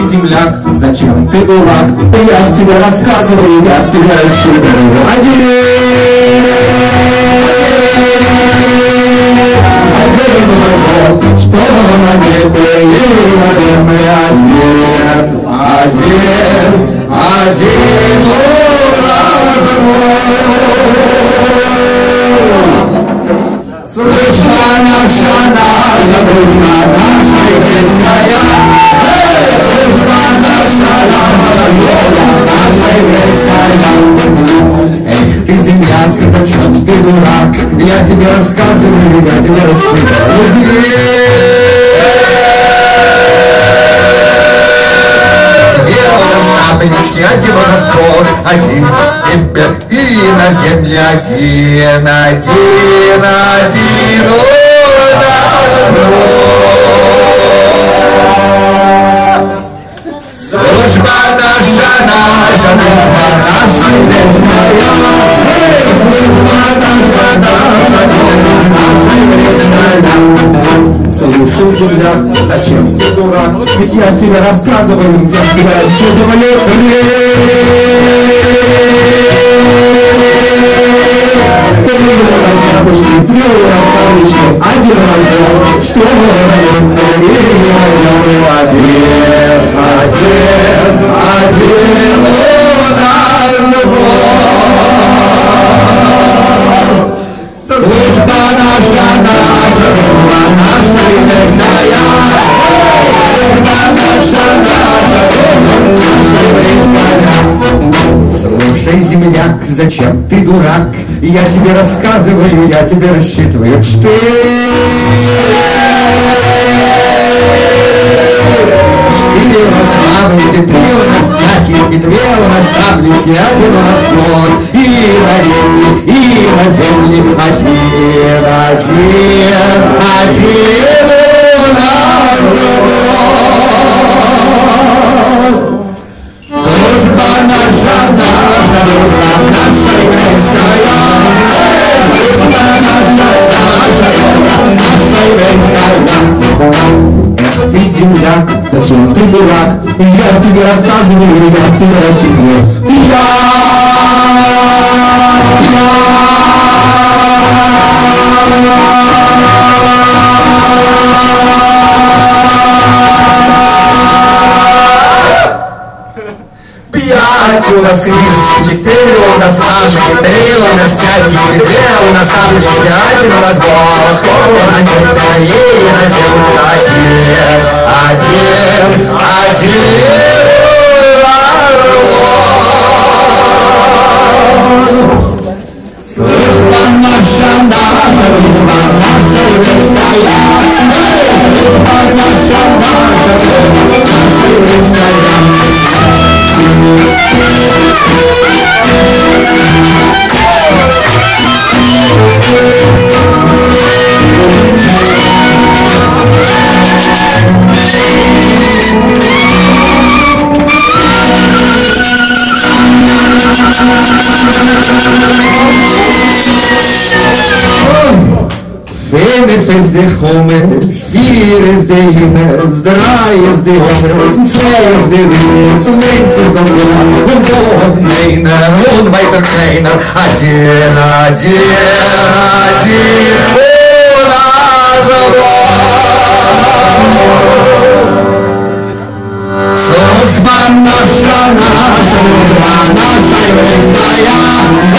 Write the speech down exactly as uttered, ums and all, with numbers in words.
земляк, зачем ты дурак? Я ж тебе рассказываю, я ж тебе рассчитываю. Один, один, что на небе и на земле один, один, один у нас мой. Слышна наша, наша дружба, наша еврейская, служба наша, наша воля, наша еврейская. Эх, ты земляк, зачем ты дурак? Я тебе рассказываю, я тебе рассчитываю. Две у нас таблички, один у нас Бог, один тебе и на земле один, один, один у нас Бог. Служба наша, наша, дружба наша еврейская, служба наша, наша, дружба наша еврейская. Слушай, земляк, зачем ты дурак? Ведь я ж тебе рассказываю, я ж тебя рассчитываю. Три у нас яблочки, три у нас палочки, один раз был. Что мы даем? Один, один, один у нас Бог. Служба наша, наша, дружба наша еврейская, служба наша, наша, дружба наша еврейская. Слушай, земляк, зачем ты дурак? Я тебе рассказываю, я тебе рассчитываю. Четыре у нас бабочки, три у нас дятельки, две у нас таблички, один у нас плод. И на небе, и на земле один, один, один у нас Бог. Служба наша, наша, дружба наша еврейская, служба наша, наша, дружба наша еврейская. Эх, ты земляк, зачем ты дурак? Я ж тебе рассказываю, я ж тебе рассчитываю. Я Пять у нас книжечки, четыре у нас машки, три у нас тятики, две у нас таблички, один у нас Бог, на небе и на земле один, один, один служба наша, наша, дружба наша еврейская, служба наша, наша, дружба наша еврейская. Fünf ist die Hummel, vier ist die Himmel, drei ist die Hummel, zwei ist die Wies, und eins ist noch Blut, und dort keiner, und weiter keiner. Один, один, один, у нас Бог. Служба наша, наша, служба наша еврейская,